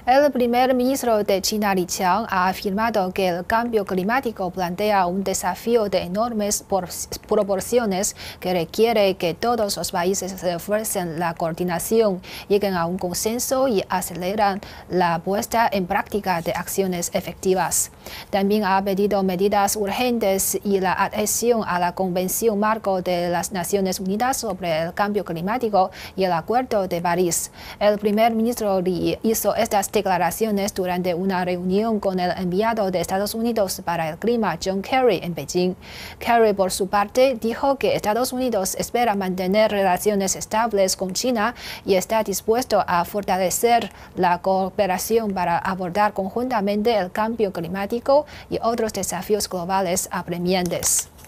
El primer ministro de China, Li Qiang, ha afirmado que el cambio climático plantea un desafío de enormes proporciones que requiere que todos los países refuercen la coordinación, lleguen a un consenso y aceleran la puesta en práctica de acciones efectivas. También ha pedido medidas urgentes y la adhesión a la Convención Marco de las Naciones Unidas sobre el Cambio Climático y el Acuerdo de París. El primer ministro Li hizo estas declaraciones durante una reunión con el enviado de Estados Unidos para el clima, John Kerry, en Beijing. Kerry, por su parte, dijo que Estados Unidos espera mantener relaciones estables con China y está dispuesto a fortalecer la cooperación para abordar conjuntamente el cambio climático y otros desafíos globales apremiantes.